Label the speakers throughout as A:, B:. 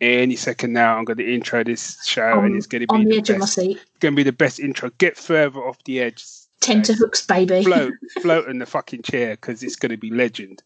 A: any second now. I'm going to intro this show, and it's going to be
B: on the edge of my seat.
A: It's going to be the best intro. Get further off the edge.
B: Tenterhooks, baby.
A: Float in the fucking chair, because it's going to be legend.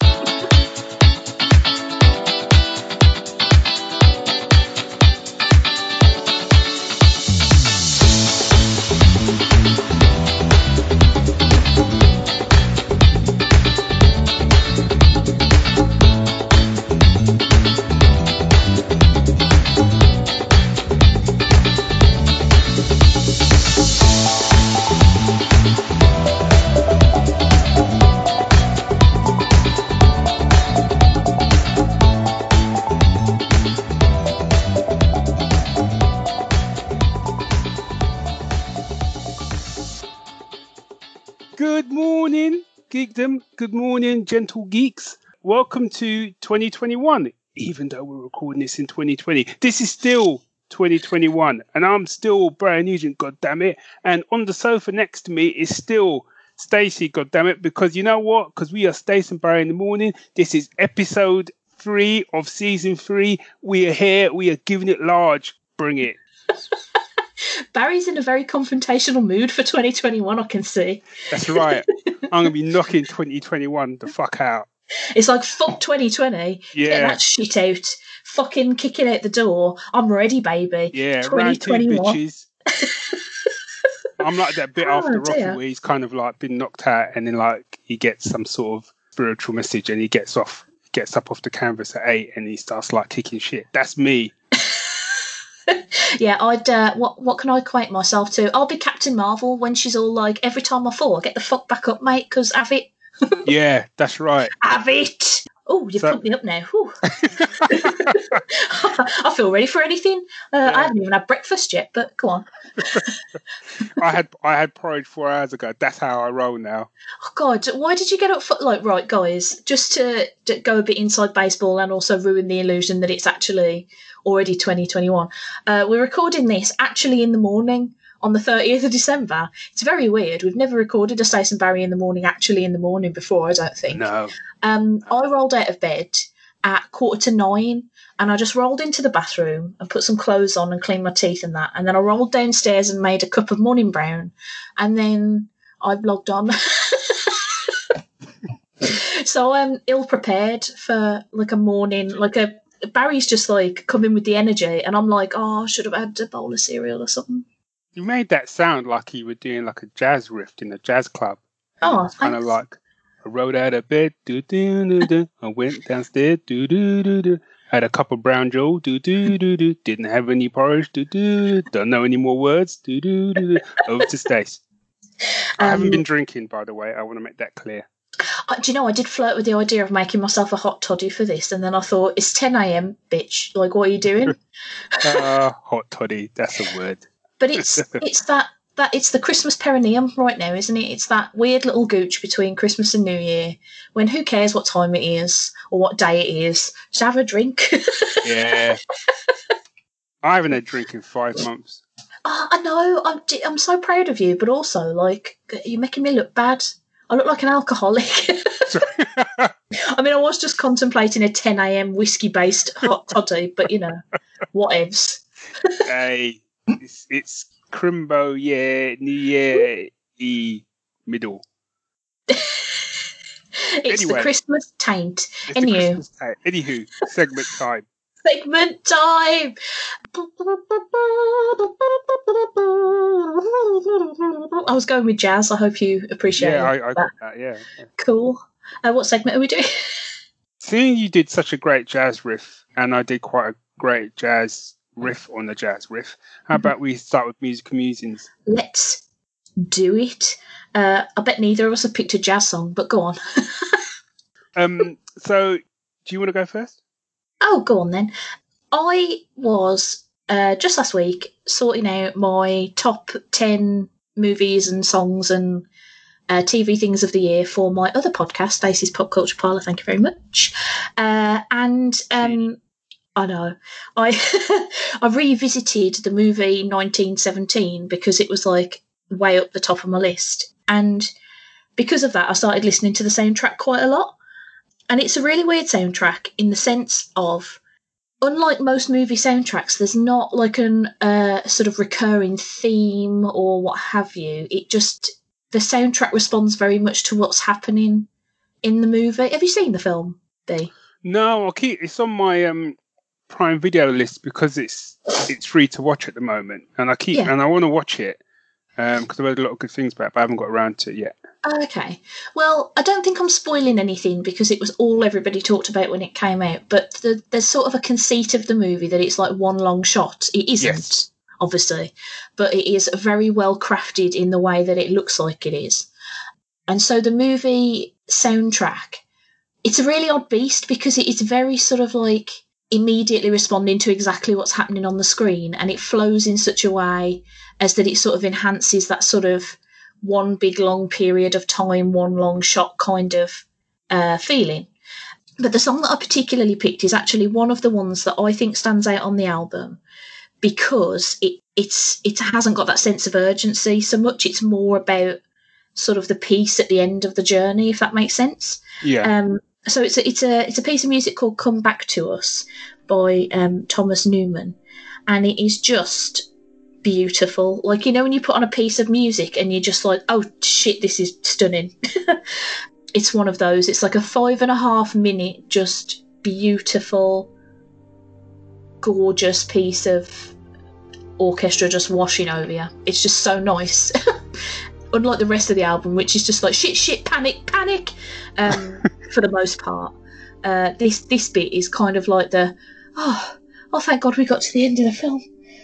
A: Good morning, geekdom. Good morning, gentle geeks. Welcome to 2021. Even though we're recording this in 2020, this is still 2021, and I'm still Brian Nugent, goddammit. And on the sofa next to me is still Stacey, goddammit, because you know what? Because we are Stace and Barry in the morning. This is episode 3 of season 3. We are here. We are giving it large. Bring it.
B: Barry's in a very confrontational mood for 2021, I can see.
A: That's right. I'm going to be knocking 2021 the fuck out.
B: It's like, fuck 2020.
A: Yeah.
B: Get that shit out. Fucking kicking out the door. I'm ready, baby.
A: Yeah,
B: 2021.
A: bitches. I'm like that bit after Rocky where he's kind of like been knocked out, and then like he gets some sort of spiritual message, and he gets up off the canvas at 8 and he starts like kicking shit. That's me.
B: Yeah, I'd what can I equate myself to? I'll be Captain Marvel when she's all like, every time I fall, get the fuck back up, mate, because have it.
A: Yeah, that's right.
B: Have it. Oh, you've pumped me up now. I feel ready for anything.
A: Yeah.
B: I haven't even had breakfast yet, but go on.
A: I had porridge 4 hours ago. That's how I roll now.
B: Oh God, why did you get up for, like, right, guys, just to go a bit inside baseball and also ruin the illusion that it's actually already 2021. We're recording this actually in the morning on the 30th of December. It's very weird. We've never recorded a Stace and Barry in the morning actually in the morning before, I don't think.
A: No.
B: I rolled out of bed at 8:45 and I just rolled into the bathroom and put some clothes on and cleaned my teeth and that. And then I rolled downstairs and made a cup of morning brown. And then I logged on. So I'm ill-prepared for like a morning, Barry's just like coming with the energy, and I'm like, oh, I should have had a bowl of cereal or something.
A: You made that sound like you were doing like a jazz riff in a jazz club.
B: Oh,
A: it's kind of like, I rolled out of bed, do-do-do-do. I went downstairs, do-do-do-do. Had a cup of brown joe, do-do-do-do. Didn't have any porridge, do-do. Don't know any more words, do-do-do-do. Over to Stace. I haven't been drinking, by the way. I want to make that clear.
B: Do you know, I did flirt with the idea of making myself a hot toddy for this, and then I thought, it's 10 a.m, bitch. Like, what are you doing?
A: Hot toddy, that's a word.
B: But it's the Christmas perineum right now, isn't it? It's that weird little gooch between Christmas and New Year, when who cares what time it is or what day it is? Just have a drink.
A: Yeah. I haven't had a drink in 5 months.
B: Oh, I know. I'm so proud of you, but also, like, you're making me look bad. I look like an alcoholic. I mean, I was just contemplating a 10 a.m. whiskey-based hot toddy, but, you know, whatevs.
A: Hey, it's Crimbo, yeah, New Year, middle.
B: It's the Christmas taint.
A: Anywho, segment time.
B: Segment time! I was going with jazz. I hope you appreciate it.
A: Yeah, I got that, yeah.
B: Cool. What segment are we doing?
A: Seeing you did such a great jazz riff, and I did quite a great jazz riff on the jazz riff, how about we start with musical musings?
B: Let's do it. I bet neither of us have picked a jazz song, but go on.
A: So, do you want to go first?
B: Oh, go on then. I was, just last week, sorting out my top 10 movies and songs and TV things of the year for my other podcast, Stace's Pop Culture Parlour. Thank you very much. I know. I revisited the movie 1917 because it was like way up the top of my list. And because of that, I started listening to the soundtrack quite a lot. And it's a really weird soundtrack in the sense of unlike most movie soundtracks, there's not like an sort of recurring theme or what have you. The soundtrack responds very much to what's happening in the movie. Have you seen the film, B?
A: No, it's on my Prime Video list because it's free to watch at the moment, and I want to watch it because I've heard a lot of good things about it, but I haven't got around to it yet.
B: Okay. Well, I don't think I'm spoiling anything because it was all everybody talked about when it came out, but there's sort of a conceit of the movie that it's like one long shot. It isn't, yes, obviously, but it is very well crafted in the way that it looks like it is. And so the movie soundtrack, it's a really odd beast because it is very sort of like immediately responding to exactly what's happening on the screen, and it flows in such a way as that it sort of enhances that sort of one big long period of time, one long shot kind of feeling. But the song that I particularly picked is actually one of the ones that I think stands out on the album because it hasn't got that sense of urgency so much. It's more about sort of the peace at the end of the journey, if that makes sense.
A: Yeah.
B: So it's a piece of music called "Come Back to Us" by Thomas Newman, and it is just beautiful. Like, you know, when you put on a piece of music and you're just like, oh shit, this is stunning. It's one of those. It's like a 5.5 minute, just beautiful, gorgeous piece of orchestra just washing over you. It's just so nice. Unlike the rest of the album, which is just like shit, panic. For the most part, this bit is kind of like the oh thank God we got to the end of the film.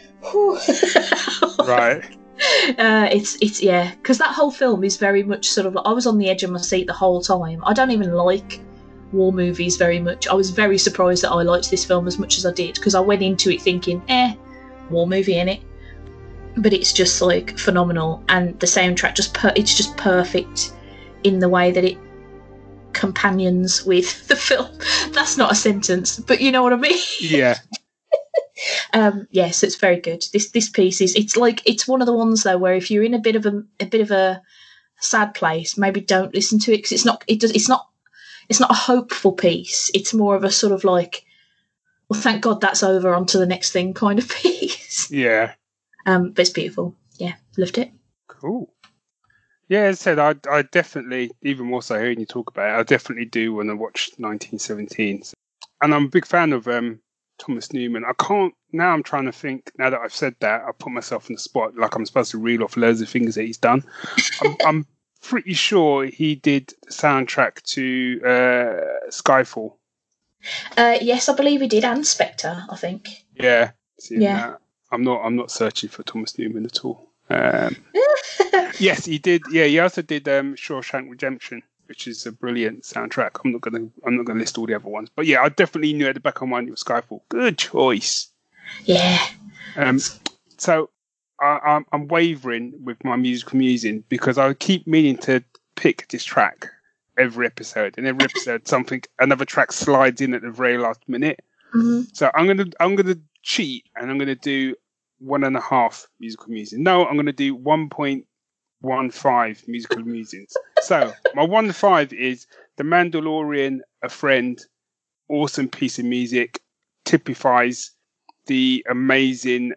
A: Right.
B: It's yeah, because that whole film is very much sort of. I was on the edge of my seat the whole time. I don't even like war movies very much. I was very surprised that I liked this film as much as I did because I went into it thinking, war movie innit? But it's just like phenomenal, and the soundtrack it's just perfect in the way that it companions with the film. That's not a sentence, but you know what I mean.
A: Yeah.
B: Yes, it's very good. This piece it's one of the ones though where if you're in a bit of a sad place, maybe don't listen to it because it's not a hopeful piece. It's more of a sort of like, well, thank God that's over, on to the next thing kind of piece.
A: Yeah.
B: But it's beautiful. Yeah, loved it.
A: Cool. Yeah, as I said, I definitely, even more so hearing you talk about it, I definitely do want to watch 1917. And I'm a big fan of Thomas Newman. I'm trying to think, now that I've said that, I put myself in the spot like I'm supposed to reel off loads of things that he's done. I'm pretty sure he did the soundtrack to Skyfall.
B: Yes, I believe he did, and Spectre, I think.
A: Yeah.
B: Yeah.
A: I'm not searching for Thomas Newman at all. Yes, he did. Yeah, he also did Shawshank Redemption, which is a brilliant soundtrack. I'm not gonna list all the other ones, but yeah, I definitely knew at the back of my mind it was Skyfall. Good choice.
B: Yeah.
A: So I'm wavering with my musical musing because I keep meaning to pick this track every episode, and every episode another track slides in at the very last minute.
B: Mm-hmm.
A: So I'm gonna cheat, and I'm gonna do 1.5 musical musings. No, I'm gonna do 1.15 musical musings. So my 1.5 is The Mandalorian, A Friend, awesome piece of music, typifies the amazing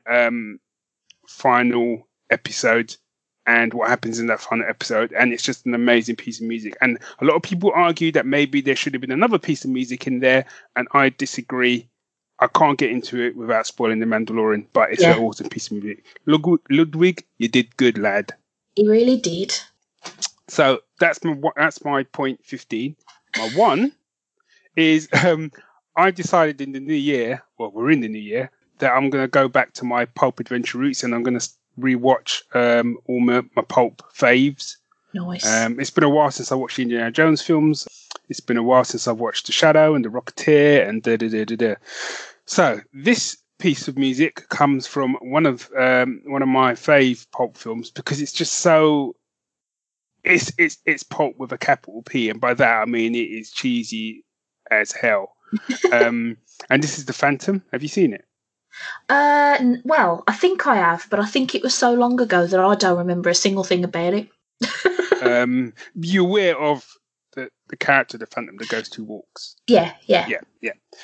A: final episode and what happens in that final episode, and it's just an amazing piece of music. And a lot of people argue that maybe there should have been another piece of music in there, and I disagree. I can't get into it without spoiling The Mandalorian, but it's an awesome piece of music. Ludwig, you did good, lad.
B: He really did.
A: So that's my point 15. My one is I've decided in the new year, well, we're in the new year, that I'm going to go back to my pulp adventure roots, and I'm going to rewatch all my pulp faves.
B: Nice.
A: It's been a while since I watched the Indiana Jones films. It's been a while since I've watched The Shadow and The Rocketeer and da-da-da-da-da. So this piece of music comes from one of my fave pulp films because it's just so it's pulp with a capital P, and by that I mean it is cheesy as hell. And this is The Phantom. Have you seen it?
B: Well, I think I have, but I think it was so long ago that I don't remember a single thing about it.
A: You aware of the character, the Phantom, the ghost who walks?
B: Yeah.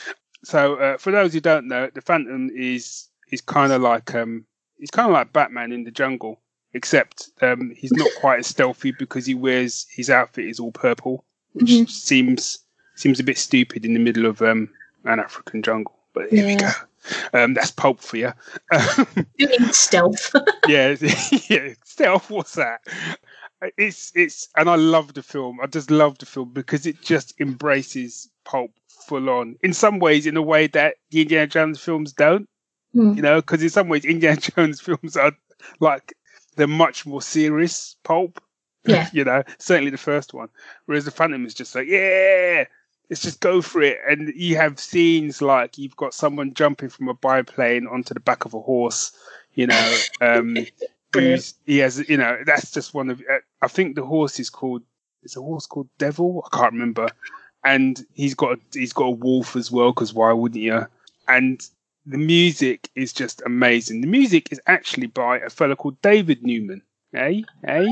A: So for those who don't know, the Phantom is kind of like he's kind of like Batman in the jungle, except he's not quite as stealthy because his outfit is all purple, which seems a bit stupid in the middle of an African jungle. But here we go. That's pulp for you.
B: Doing stealth.
A: yeah, stealth. What's that? It's and I love the film. I just love the film because it just embraces pulp full on. In some ways, in a way that the Indiana Jones films don't. You know, because in some ways, Indiana Jones films are like they're much more serious pulp.
B: Yeah.
A: You know, certainly the first one. Whereas the Phantom is just like, yeah, let's just go for it. And you have scenes like you've got someone jumping from a biplane onto the back of a horse. You know, he has. You know, that's just one of. I think the horse is called. Is a horse called Devil? I can't remember. And he's got a wolf as well. Because why wouldn't you? And the music is just amazing. The music is actually by a fellow called David Newman. Hey.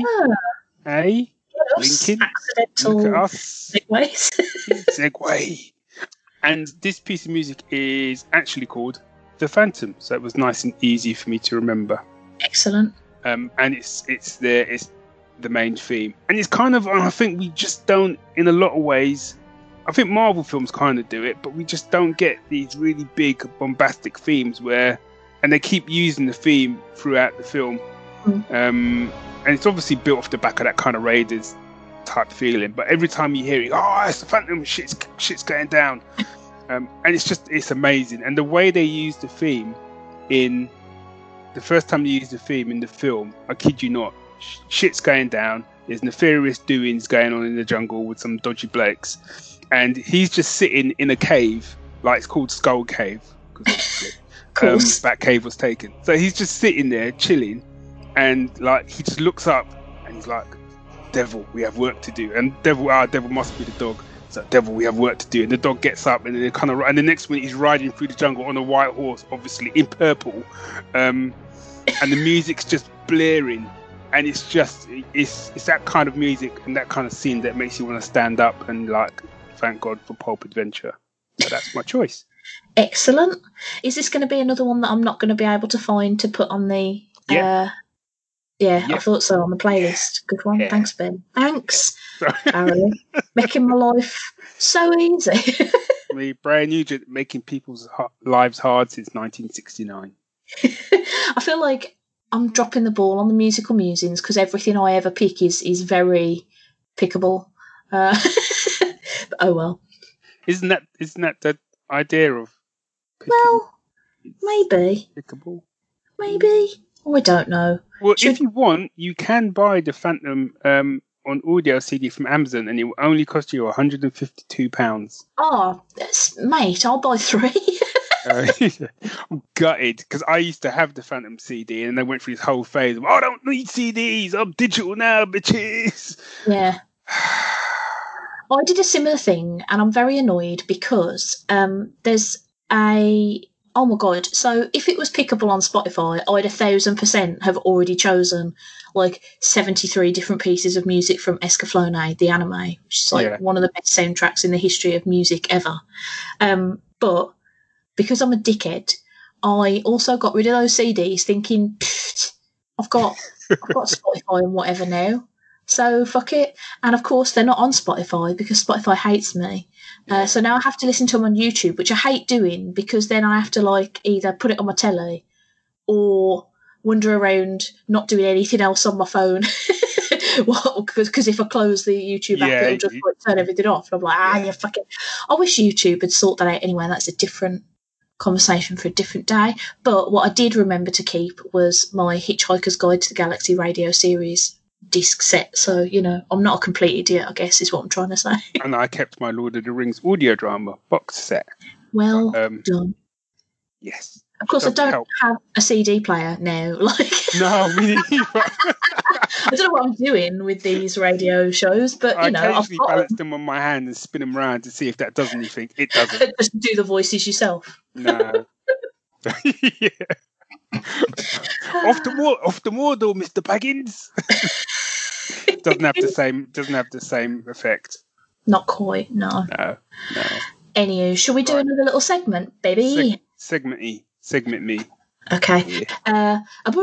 A: Lincoln.
B: Accidental
A: Look at us.
B: segues.
A: Segue. And this piece of music is actually called The Phantom. So it was nice and easy for me to remember.
B: Excellent.
A: And it's the main theme. And it's kind of, I think we just don't, in a lot of ways, I think Marvel films kind of do it, but we just don't get these really big bombastic themes and they keep using the theme throughout the film. And it's obviously built off the back of that kind of Raiders type feeling, but every time you hear it, it's the Phantom, shit's going down. And it's amazing. And the way they use the theme in the first time they use the theme in the film, I kid you not, shit's going down. There's nefarious doings going on in the jungle with some dodgy blokes. And he's just sitting in a cave, like it's called Skull Cave, because obviously that cave was taken. So he's just sitting there chilling, and like he just looks up and he's like, "Devil, we have work to do." And Devil must be the dog. So Devil, we have work to do. And the dog gets up, and then and the next minute he's riding through the jungle on a white horse, obviously in purple, and the music's just blaring. And it's that kind of music and that kind of scene that makes you want to stand up and like thank God for pulp adventure. So that's my choice.
B: Excellent. Is this going to be another one that I'm not going to be able to find to put on the? Yeah. I thought so, on the playlist. Good one. Yeah. Thanks, Ben. Thanks, Barry. Making my life so easy.
A: Brian Nugent making people's lives hard since 1969.
B: I feel like I'm dropping the ball on the musical musings because everything I ever pick is very pickable. But oh well.
A: Isn't that the idea of picking?
B: Well, maybe.
A: Pickable?
B: Maybe. I don't know.
A: Well, if you want, you can buy the Phantom on audio CD from Amazon, and it will only cost you £152.
B: Oh, mate, I'll buy 3.
A: I'm gutted because I used to have the Phantom CD, and I went through this whole phase of I don't need CDs. I'm digital now, bitches.
B: Yeah. I did a similar thing, and I'm very annoyed because there's oh my god! So if it was pickable on Spotify, I'd 1,000% have already chosen like 73 different pieces of music from Escaflowne, the anime, which is like one of the best soundtracks in the history of music ever. But because I'm a dickhead, I also got rid of those CDs thinking, I've got Spotify and whatever now, so fuck it. And of course, they're not on Spotify because Spotify hates me. So now I have to listen to them on YouTube, which I hate doing because then I have to like either put it on my telly or wander around not doing anything else on my phone. Because if I close the YouTube app, it'll just like, turn everything off. And I'm like, fucking. I wish YouTube had sorted that out anyway. That's a different conversation for a different day. But what I did remember to keep was my Hitchhiker's Guide to the Galaxy radio series disc set. So, you know, I'm not a complete idiot, I guess, is what I'm trying to say.
A: And I kept my Lord of the Rings audio drama box set.
B: Well done.
A: Yes.
B: Of course, I don't have a CD player now.
A: No, me neither.
B: I don't know what I'm doing with these radio shows, but you know,
A: I occasionally balance them on my hand and spin them around to see if that does anything. It doesn't.
B: Just do the voices yourself.
A: No. Yeah. Off the Mordor, Mr. Baggins. Doesn't have the same effect.
B: Not quite. No. Anywho, shall we do another little segment, baby?
A: Segment me.
B: Okay.
A: Yeah.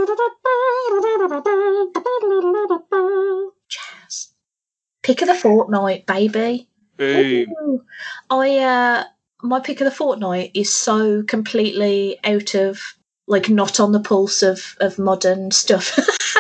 B: Jazz. Pick of the fortnight, baby.
A: Boom.
B: Ooh. My pick of the fortnight is so completely out of, like, not on the pulse of modern stuff.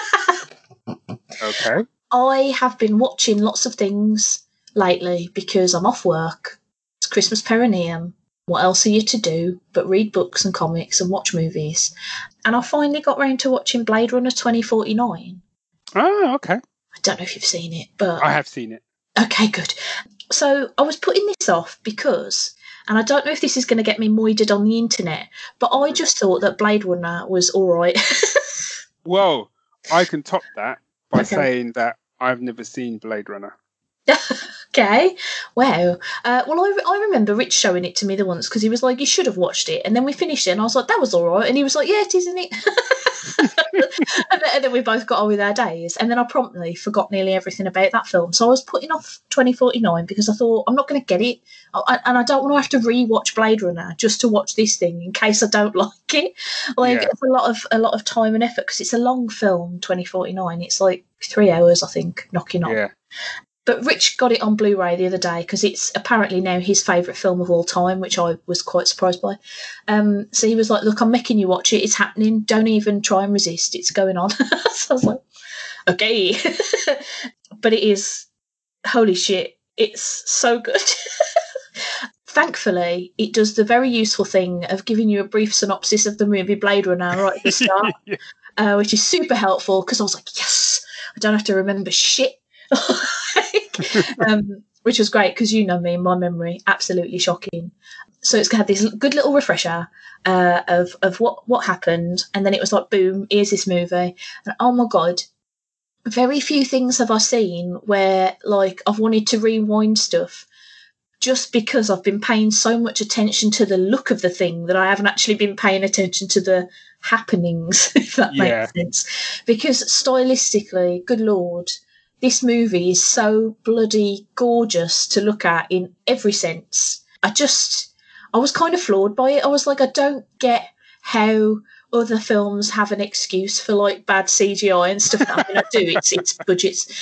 A: Okay.
B: I have been watching lots of things lately because I'm off work. It's Christmas perineum. What else are you to do but read books and comics and watch movies? And I finally got round to watching Blade Runner 2049.
A: Oh, okay.
B: I don't know if you've seen it, but...
A: I have seen it.
B: Okay, good. So I was putting this off because, and I don't know if this is going to get me moided on the internet, but I just thought that Blade Runner was all right.
A: Well, I can top that by saying that I've never seen Blade Runner.
B: Okay. Wow. I remember Rich showing it to me the once because he was like, you should have watched it. And then we finished it and I was like, that was all right. And he was like, yeah, it is, isn't it? and then we both got on with our days. And then I promptly forgot nearly everything about that film. So I was putting off 2049 because I thought, I'm not going to get it. And I don't want to have to re-watch Blade Runner just to watch this thing in case I don't like it. It's a lot of time and effort because it's a long film, 2049. It's like 3 hours, I think, knocking on.
A: Yeah.
B: But Rich got it on Blu-ray the other day because it's apparently now his favourite film of all time, which I was quite surprised by. So he was like, look, I'm making you watch it. It's happening. Don't even try and resist. It's going on. So I was like, okay. But it is, holy shit, it's so good. Thankfully, it does the very useful thing of giving you a brief synopsis of the movie Blade Runner right at the start, which is super helpful because I was like, yes, I don't have to remember shit. Which was great because you know me, my memory absolutely shocking. So it's had this good little refresher of what happened, and then it was like, boom, here's this movie, and oh my god, very few things have I seen where like I've wanted to rewind stuff just because I've been paying so much attention to the look of the thing that I haven't actually been paying attention to the happenings, if that makes sense. Because stylistically, good lord, this movie is so bloody gorgeous to look at in every sense. I was kind of floored by it. I was like, I don't get how other films have an excuse for like bad CGI and stuff. I mean, I do. It's budgets,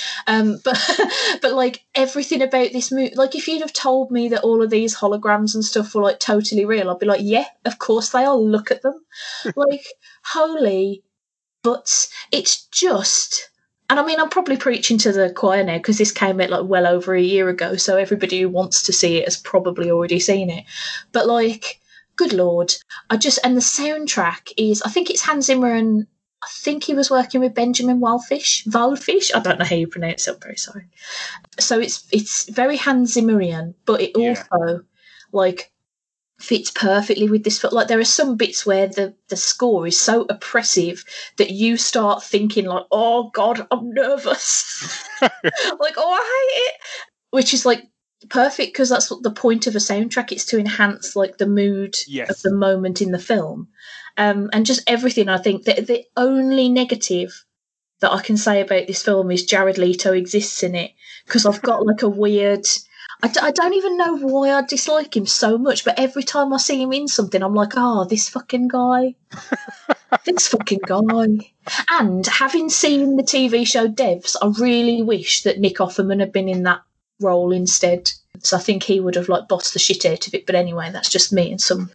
B: but like everything about this movie. Like, if you'd have told me that all of these holograms and stuff were like totally real, I'd be like, yeah, of course they are. Look at them, like holy. But it's just. And I mean, I'm probably preaching to the choir now because this came out like well over a year ago, so everybody who wants to see it has probably already seen it. But like, good lord, and the soundtrack is, I think it's Hans Zimmer, and I think he was working with Benjamin Wildfish. I don't know how you pronounce it. I'm very sorry. So it's very Hans Zimmerian, but it also like fits perfectly with this film. Like, there are some bits where the score is so oppressive that you start thinking like, oh god, I'm nervous. Like, oh, I hate it. Which is like perfect because that's what the point of a soundtrack. It's to enhance like the mood of the moment in the film. And just everything. I think that the only negative that I can say about this film is Jared Leto exists in it, because I've got like a weird... I don't even know why I dislike him so much, but every time I see him in something, I'm like, oh, this fucking guy. This fucking guy. And having seen the TV show Devs, I really wish that Nick Offerman had been in that role instead. So I think he would have like bossed the shit out of it. But anyway, that's just me and some,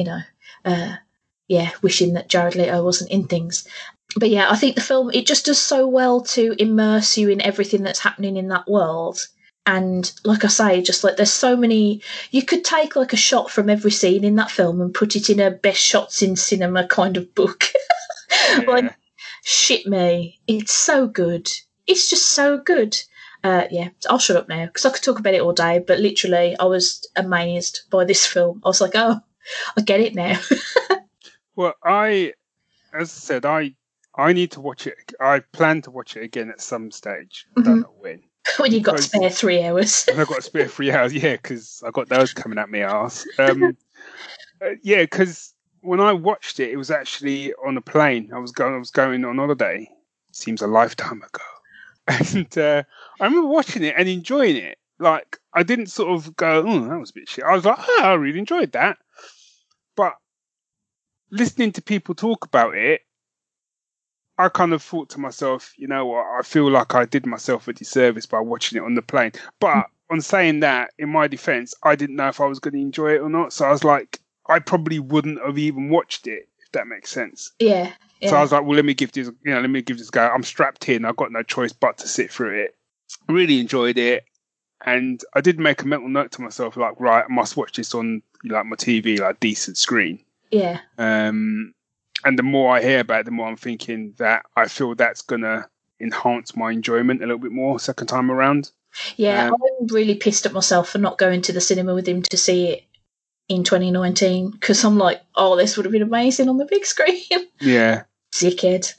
B: wishing that Jared Leto wasn't in things. But yeah, I think the film, it just does so well to immerse you in everything that's happening in that world. And like I say, just like there's so many, you could take like a shot from every scene in that film and put it in a best shots in cinema kind of book. Like, shit me, it's so good. It's just so good. I'll shut up now because I could talk about it all day, but literally I was amazed by this film. I was like, oh, I get it now.
A: Well, as I said, I need to watch it. I plan to watch it again at some stage. I don't know when.
B: When you've got to spare 3 hours.
A: I've got to spare 3 hours, because I got those coming at my arse. Because when I watched it, it was actually on a plane. I was going on holiday. Seems a lifetime ago. And I remember watching it and enjoying it. like, I didn't sort of go, oh, that was a bit shit. I was like, oh, I really enjoyed that. But listening to people talk about it, I kind of thought to myself, you know what, I feel like I did myself a disservice by watching it on the plane. But on saying that, in my defense, I didn't know if I was going to enjoy it or not. So I was like, I probably wouldn't have even watched it, if that makes sense.
B: Yeah.
A: So I was like, well, let me give this a go. I'm strapped in. I've got no choice but to sit through it. I really enjoyed it. And I did make a mental note to myself, like, right, I must watch this on like my TV, like decent screen.
B: Yeah.
A: And the more I hear about it, the more I'm thinking that I feel that's going to enhance my enjoyment a little bit more second time around.
B: Yeah, I'm really pissed at myself for not going to the cinema with him to see it in 2019 because I'm like, oh, this would have been amazing on the big screen.
A: Yeah.
B: Dickhead.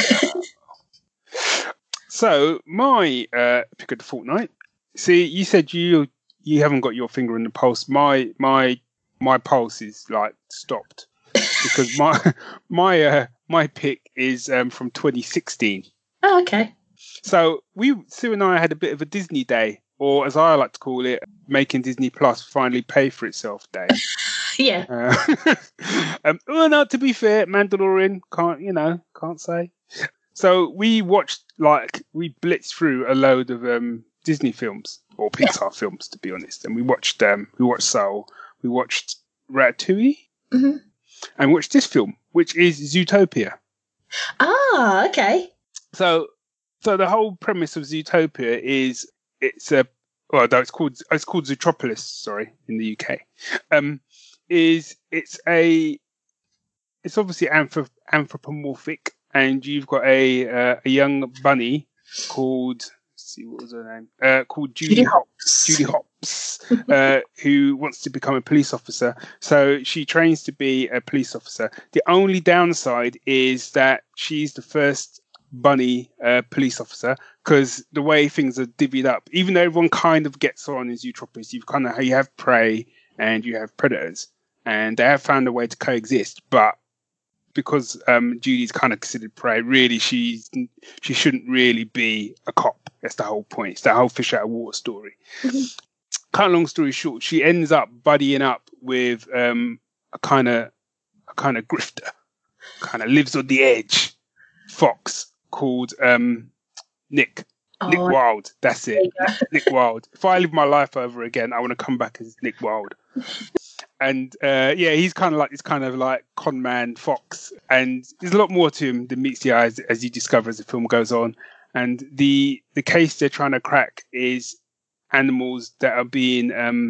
A: So, my pick of the fortnight. See, you said you haven't got your finger on the pulse. My pulse is like stopped. Because my pick is from 2016.
B: Oh, okay.
A: So Sue and I had a bit of a Disney day, or as I like to call it, making Disney Plus finally pay for itself day.
B: Yeah.
A: Well, no, to be fair, Mandalorian can't say. So we blitzed through a load of Disney films or Pixar films, to be honest, and we watched Soul, we watched Ratatouille.
B: Mm-hmm.
A: And watch this film, which is Zootopia.
B: Ah, okay.
A: So the whole premise of Zootopia is it's called Zootropolis, sorry, in the UK. It's obviously anthropomorphic, and you've got a young bunny called, what was her name? Called Judy Hopps, who wants to become a police officer. So she trains to be a police officer. The only downside is that she's the first bunny police officer, because the way things are divvied up, even though everyone kind of gets on in Zootropolis, you have prey and you have predators, and they have found a way to coexist, but because Judy's kind of considered prey, really she shouldn't really be a cop. That's the whole point. It's that whole fish out of water story. Mm-hmm. Kind of long story short, she ends up buddying up with a kind of grifter, kind of lives on the edge fox called Nick. Oh, Nick Wilde. That's it. Nick Wilde. If I live my life over again, I want to come back as Nick Wilde. And he's kind of like this kind of like con man fox, and there's a lot more to him than meets the eye as you discover as the film goes on. And the case they're trying to crack is animals that are being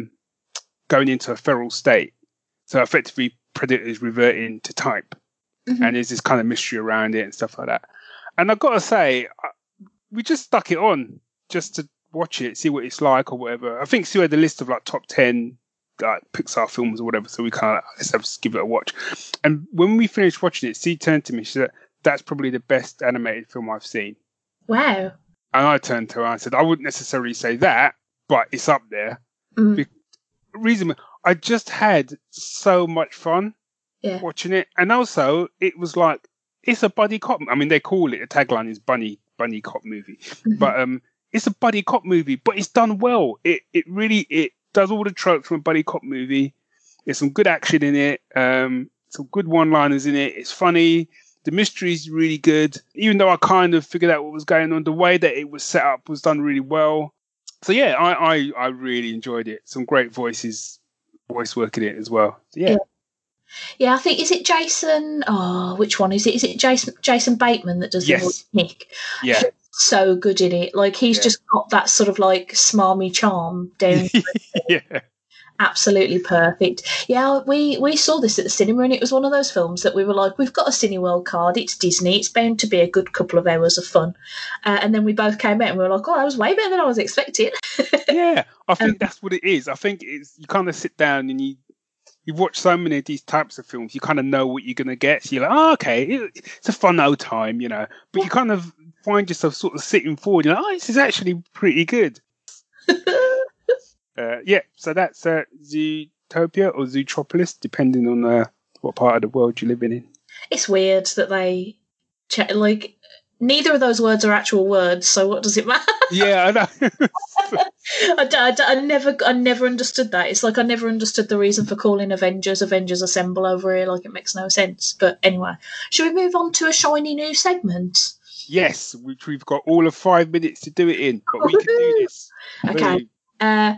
A: going into a feral state, so effectively predators reverting to type. Mm-hmm. And there's this kind of mystery around it and stuff like that. And I've got to say, we just stuck it on just to watch it, see what it's like or whatever. I think Sue had a list of like top 10 like Pixar films or whatever, so we kind of let's have to give it a watch. And when we finished watching it, Sue turned to me, she said, "That's probably the best animated film I've seen."
B: Wow.
A: And I turned to her and said, "I wouldn't necessarily say that, but it's up there." Reason, I just had so much fun watching it, and also it was like, it's a buddy cop. I mean, they call it, the tagline is bunny cop movie, but it's a buddy cop movie, but it's done well. It really does all the tropes from a buddy cop movie. There's some good action in it, some good one-liners in it. It's funny. The mystery is really good. Even though I kind of figured out what was going on, the way that it was set up was done really well. So yeah, I really enjoyed it. Some great voice work in it as well. So, yeah.
B: Yeah, I think, is it Jason? Oh, which one is it? Is it Jason Bateman that does the voice of Nick?
A: Yeah.
B: He's so good in it. Like, he's just got that sort of like smarmy charm down.
A: Yeah.
B: Absolutely perfect. Yeah, we saw this at the cinema, and it was one of those films that we were like, we've got a Cineworld card, it's Disney, it's bound to be a good couple of hours of fun. And then we both came out and we were like, oh, that was way better than I was expecting.
A: Yeah, I think that's what it is. I think it's, you kind of sit down and you've watched so many of these types of films, you kind of know what you're going to get. So you're like, oh, okay, it's a fun old time, you know. But you kind of find yourself sort of sitting forward, you're like, oh, this is actually pretty good. So that's Zootopia or Zootropolis, depending on what part of the world you're living in.
B: It's weird that they like neither of those words are actual words, so what does it matter?
A: Yeah, I know.
B: I never understood that. It's like I never understood the reason for calling Avengers Assemble over here. Like, it makes no sense. But anyway, should we move on to a shiny new segment?
A: Yes, which we've got all of 5 minutes to do it in, but we can do this.
B: Okay.
A: Boom.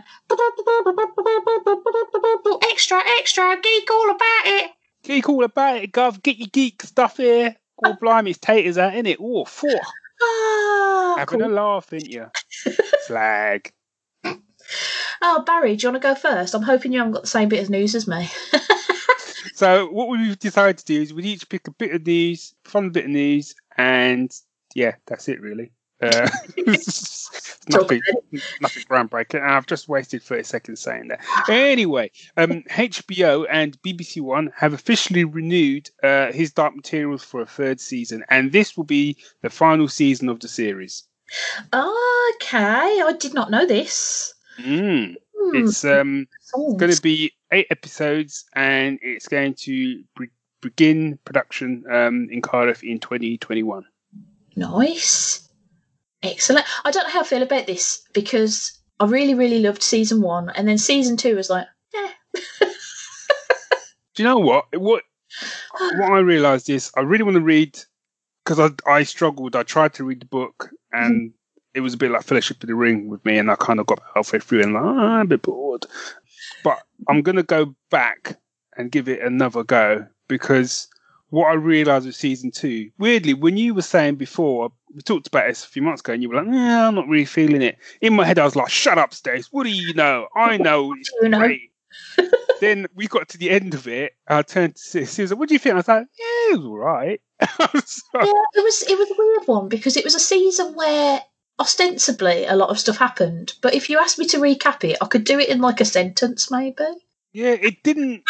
B: Extra, geek all about it.
A: Geek all about it, Gov. Get your geek stuff here. Oh, blimey, it's taters out, innit? Oh, four. Having a laugh, ain't you? Flag.
B: Oh, Barry, do you want to go first? I'm hoping you haven't got the same bit of news as me.
A: So what we've decided to do is we each pick a bit of news, fun bit of news, and yeah, that's it really. Nothing groundbreaking. I've just wasted 30 seconds saying that. Anyway, HBO and BBC One have officially renewed His Dark Materials for a third season, and this will be the final season of the series.
B: Okay, I did not know this.
A: It's going to be 8 episodes, and it's going to begin production in Cardiff in 2021. Nice.
B: Excellent. I don't know how I feel about this, because I really, really loved season 1, and then season 2 was like, eh.
A: Do you know what? What I realised is I really want to read, because I struggled. I tried to read the book, and it was a bit like Fellowship of the Ring with me, and I kind of got halfway through and I'm a bit bored. But I'm going to go back and give it another go, because what I realised with season 2, weirdly, when you were saying before, we talked about this a few months ago, and you were like, I'm not really feeling it. In my head, I was like, shut up, Stace. What do you know? I know. It's great. Then we got to the end of it. I turned to Sis. She was like, what do you think? I was like, yeah, it was all right.
B: Yeah, it was a weird one, because it was a season where ostensibly a lot of stuff happened. But if you asked me to recap it, I could do it in like a sentence, maybe.
A: Yeah, it didn't...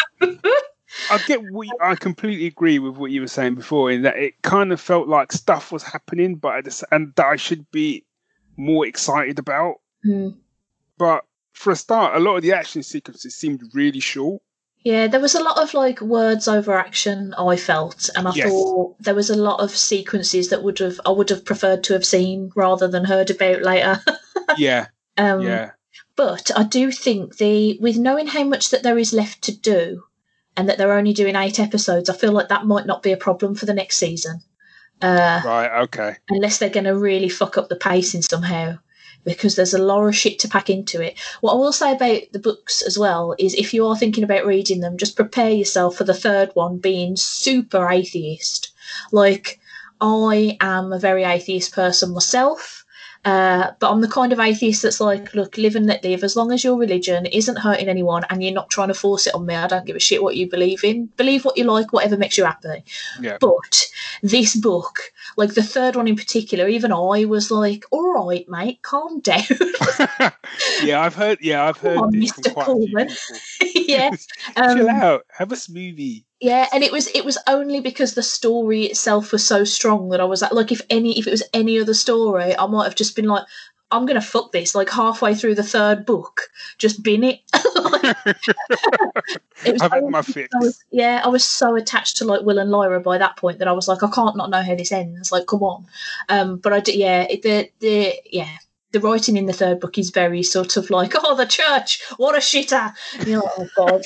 A: I completely agree with what you were saying before, in that it kind of felt like stuff was happening, and that I should be more excited about. But for a start, a lot of the action sequences seemed really short.
B: Yeah, there was a lot of like words over action, I felt, and I thought there was a lot of sequences that I would have preferred to have seen rather than heard about later.
A: Yeah.
B: But I do think with knowing how much that there is left to do, and that they're only doing 8 episodes, I feel like that might not be a problem for the next season.
A: Right, okay.
B: Unless they're going to really fuck up the pacing somehow, because there's a lot of shit to pack into it. What I will say about the books as well is, if you are thinking about reading them, just prepare yourself for the third one being super atheist. Like, I am a very atheist person myself. But I'm the kind of atheist that's like, look, live and let live. As long as your religion isn't hurting anyone and you're not trying to force it on me, I don't give a shit what you believe in. Believe what you like, whatever makes you happy.
A: Yeah.
B: But this book, like the third one in particular, even I was like, all right, mate, calm down.
A: I've heard
B: on,
A: this
B: Mr.
A: from quite
B: Coleman.
A: a few people.
B: Yeah.
A: Chill out. Have a smoothie.
B: Yeah, and it was only because the story itself was so strong that I was like, if it was any other story, I might have just been like, I'm gonna fuck this. Like, halfway through the third book, just bin it.
A: I've had my fix.
B: I was so attached to like Will and Lyra by that point that I was like, I can't not know how this ends. Like, come on. But I did. Yeah, the writing in the third book is very sort of like, oh, the church, what a shitter. And you're like, oh, God.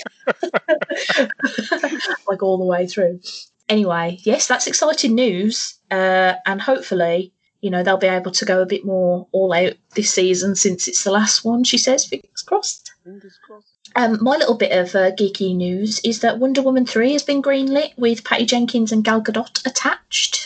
B: Like, all the way through. Anyway, yes, that's exciting news. And hopefully, they'll be able to go a bit more all out this season, since it's the last one, she says. Fingers crossed.
A: Fingers crossed.
B: My little bit of geeky news is that Wonder Woman 3 has been greenlit with Patty Jenkins and Gal Gadot attached.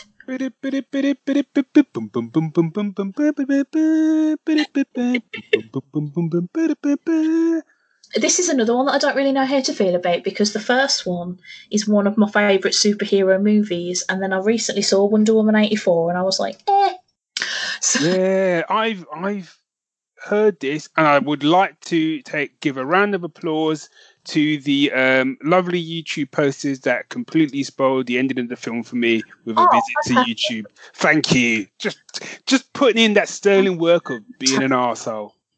B: This is another one that I don't really know how to feel about, because the first one is one of my favourite superhero movies, and then I recently saw Wonder Woman 84 and I was like, eh. So,
A: yeah, I've heard this, and I would like to give a round of applause to the lovely YouTube posters that completely spoiled the ending of the film for me with a visit to YouTube. Thank you. Just putting in that sterling work of being an arsehole.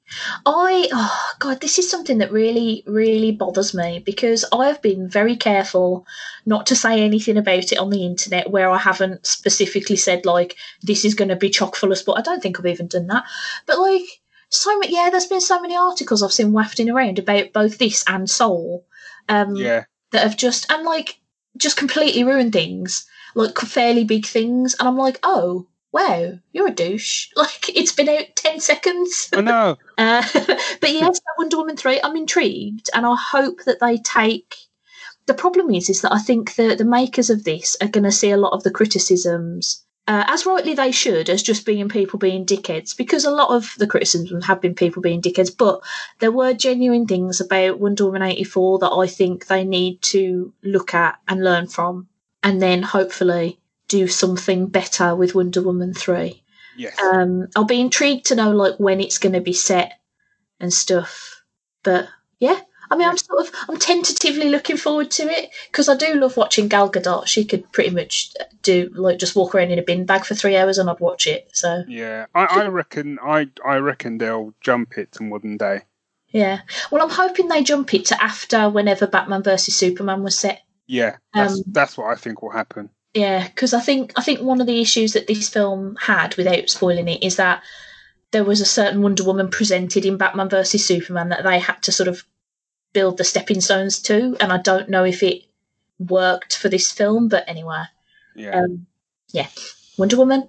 B: Oh God, this is something that really, really bothers me because I have been very careful not to say anything about it on the internet where I haven't specifically said, like, this is going to be chock full of sport. I don't think I've even done that. But, like, there's been so many articles I've seen wafting around about both this and Soul that have just completely ruined things, like fairly big things. And I'm like, oh, wow, you're a douche. Like, it's been out 10 seconds.
A: I know.
B: But yes, Wonder Woman 3, I'm intrigued, and I hope that they take... The problem is that I think the makers of this are going to see a lot of the criticisms, as rightly they should, as just being people being dickheads, because a lot of the criticisms have been people being dickheads, but there were genuine things about Wonder Woman 84 that I think they need to look at and learn from, and then hopefully do something better with Wonder Woman 3.
A: Yes.
B: I'll be intrigued to know, like, when it's going to be set and stuff. But yeah, I mean, I'm tentatively looking forward to it because I do love watching Gal Gadot. She could pretty much do, like, just walk around in a bin bag for 3 hours and I'd watch it. So
A: yeah, I reckon they'll jump it to modern day.
B: Yeah, well, I'm hoping they jump it to after whenever Batman versus Superman was set.
A: Yeah, that's what I think will happen.
B: Yeah, because I think one of the issues that this film had, without spoiling it, is that there was a certain Wonder Woman presented in Batman versus Superman that they had to sort of build the stepping stones to, and I don't know if it worked for this film, but anyway.
A: Yeah.
B: Wonder Woman.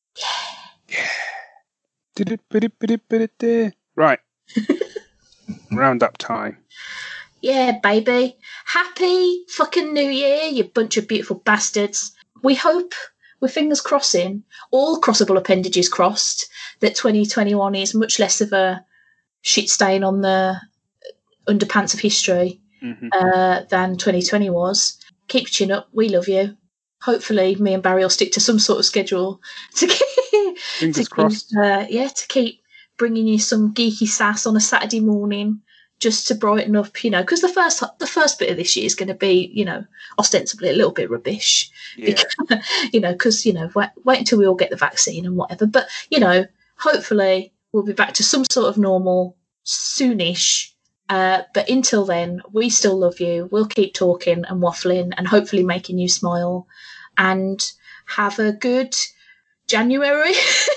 A: Yeah. Right. Roundup time.
B: Yeah, baby. Happy fucking New Year, you bunch of beautiful bastards. We hope, with fingers crossing, all crossable appendages crossed, that 2021 is much less of a shit stain on the underpants of history than 2020 was. Keep your chin up. We love you. Hopefully, me and Barry will stick to some sort of schedule to keep,
A: fingers crossed.
B: To keep bringing you some geeky sass on a Saturday morning, just to brighten up, because the first bit of this year is going to be, ostensibly a little bit rubbish.
A: Yeah.
B: Because wait until we all get the vaccine and whatever. But hopefully we'll be back to some sort of normal soonish. But until then, we still love you. We'll keep talking and waffling and hopefully making you smile. And have a good January.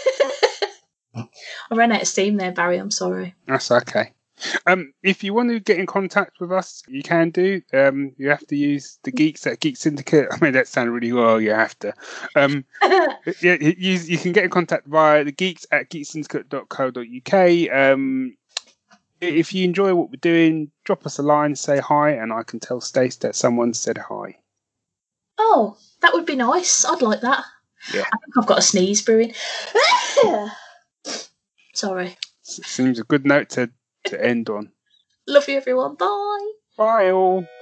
B: I ran out of steam there, Barry. I'm sorry.
A: That's okay. If you want to get in contact with us, you can do. You have to use the Geeks at Geek Syndicate. I mean, that sounded really well. You have to. You can get in contact via the Geeks at geeksyndicate.co.uk. If you enjoy what we're doing, drop us a line, say hi, and I can tell Stace that someone said hi.
B: Oh, that would be nice. I'd like that.
A: Yeah.
B: I think I've got a sneeze brewing. Sorry.
A: Seems a good note to end on.
B: Love you, everyone. Bye.
A: Bye, all.